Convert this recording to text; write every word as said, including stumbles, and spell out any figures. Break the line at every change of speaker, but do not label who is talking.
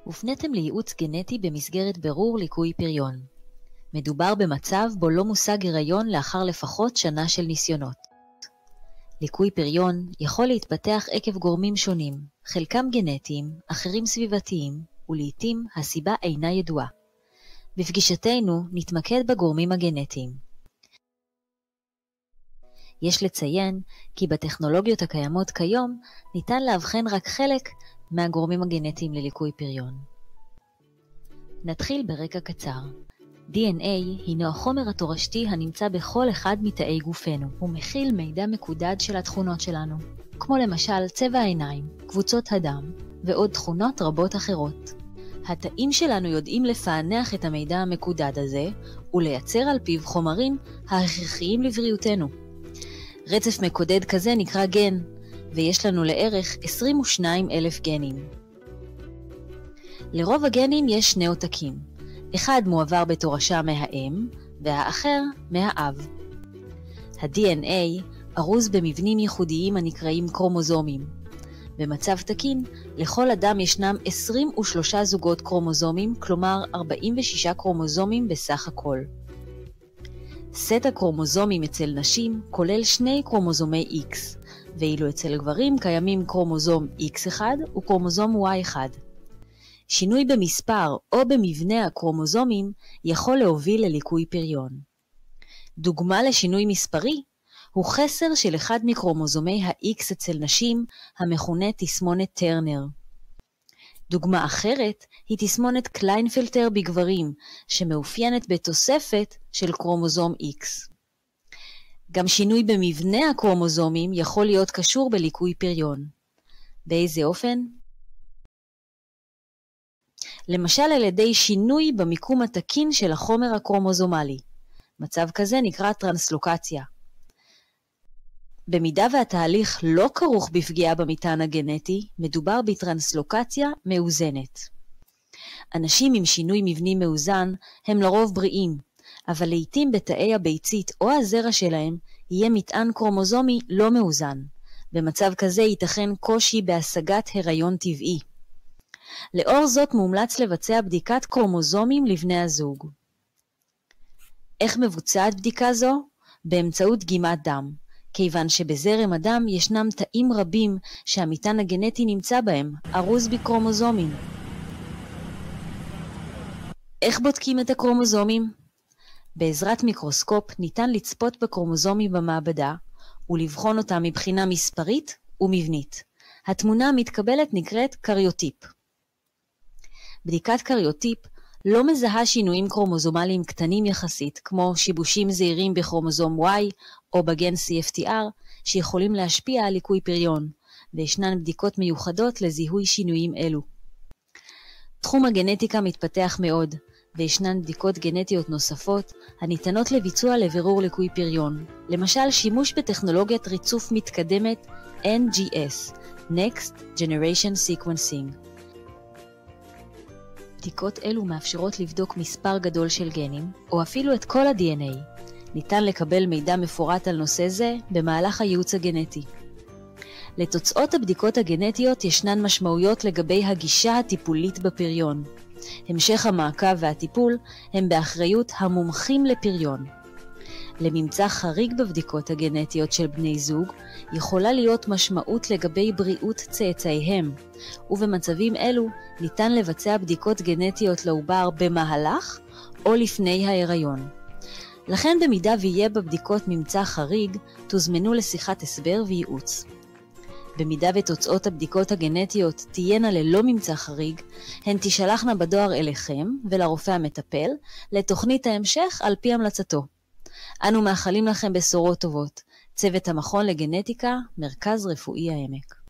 הופניתם לייעוץ גנטי במסגרת בירור ליקוי פריון. מדובר במצב בו לא מושג הריון לאחר לפחות שנה של ניסיונות. ליקוי פריון יכול להתפתח עקב גורמים שונים, חלקם גנטיים, אחרים סביבתיים, ולעיתים הסיבה אינה ידועה. בפגישתנו נתמקד בגורמים הגנטיים. יש לציין כי בטכנולוגיות הקיימות כיום ניתן להבחן רק חלק מהגורמים הגנטיים לליקוי פריון. נתחיל ברקע קצר. די אן איי הינו החומר התורשתי הנמצא בכל אחד מתאי גופנו. הוא מכיל מידע מקודד של התכונות שלנו, כמו למשל צבע העיניים, קבוצות הדם ועוד תכונות רבות אחרות. התאים שלנו יודעים לפענח את המידע המקודד הזה ולייצר על פיו חומרים ההכרחיים לבריאותנו. רצף מקודד כזה נקרא גן, ויש לנו לערך עשרים ושניים אלף גנים. לרוב הגנים יש שני עותקים. אחד מועבר בתורשה מהאם, והאחר מהאב. ה-די אן איי ארוז במבנים ייחודיים הנקראים קרומוזומים. במצב תקין, לכל אדם ישנם עשרים ושלושה זוגות קרומוזומים, כלומר ארבעים ושישה קרומוזומים בסך הכל. סט הקרומוזומים אצל נשים כולל שני קרומוזומי X, ואילו אצל גברים קיימים קרומוזום אקס אחד וקרומוזום וואי אחד. שינוי במספר או במבנה הקרומוזומים יכול להוביל לליקוי פריון. דוגמה לשינוי מספרי הוא חסר של אחד מקרומוזומי ה-X אצל נשים המכונה תסמונת טרנר. דוגמה אחרת היא תסמונת קליינפלטר בגברים, שמאופיינת בתוספת של קרומוזום X. גם שינוי במבנה הקרומוזומים יכול להיות קשור בליקוי פריון. באיזה אופן? למשל על ידי שינוי במיקום התקין של החומר הקרומוזומלי. מצב כזה נקרא טרנסלוקציה. במידה והתהליך לא כרוך בפגיעה במטען הגנטי, מדובר בטרנסלוקציה מאוזנת. אנשים עם שינוי מבני מאוזן הם לרוב בריאים, אבל לעתים בתאי הביצית או הזרע שלהם יהיה מטען קרומוזומי לא מאוזן. במצב כזה ייתכן קושי בהשגת הריון טבעי. לאור זאת מומלץ לבצע בדיקת קרומוזומים לבני הזוג. איך מבוצעת בדיקה זו? באמצעות דגימת דם. כיוון שבזרם הדם ישנם תאים רבים שהמטען הגנטי נמצא בהם, ארוז בקרומוזומים. איך בודקים את הקרומוזומים? בעזרת מיקרוסקופ ניתן לצפות בקרומוזומים במעבדה ולבחון אותם מבחינה מספרית ומבנית. התמונה המתקבלת נקראת קריוטיפ. בדיקת קריוטיפ לא מזהה שינויים קרומוזומליים קטנים יחסית, כמו שיבושים זעירים בכרומוזום Y או בגן סי אף טי אר, שיכולים להשפיע על ליקוי פריון, וישנן בדיקות מיוחדות לזיהוי שינויים אלו. תחום הגנטיקה מתפתח מאוד, וישנן בדיקות גנטיות נוספות הניתנות לביצוע לבירור ליקוי פריון, למשל שימוש בטכנולוגיית ריצוף מתקדמת אן ג'י אס, Next Generation Sequencing. בדיקות אלו מאפשרות לבדוק מספר גדול של גנים, או אפילו את כל ה-די אן איי. ניתן לקבל מידע מפורט על נושא זה במהלך הייעוץ הגנטי. לתוצאות הבדיקות הגנטיות ישנן משמעויות לגבי הגישה הטיפולית בפריון. המשך המעקב והטיפול הם באחריות המומחים לפריון. לממצא חריג בבדיקות הגנטיות של בני זוג יכולה להיות משמעות לגבי בריאות צאצאיהם, ובמצבים אלו ניתן לבצע בדיקות גנטיות לעובר במהלך או לפני ההיריון. לכן במידה ויהיה בבדיקות ממצא חריג, תוזמנו לשיחת הסבר וייעוץ. במידה ותוצאות הבדיקות הגנטיות תהיינה ללא ממצא חריג, הן תשלחנה בדואר אליכם ולרופא המטפל לתוכנית ההמשך על פי המלצתו. אנו מאחלים לכם בשורות טובות. צוות המכון לגנטיקה, מרכז רפואי העמק.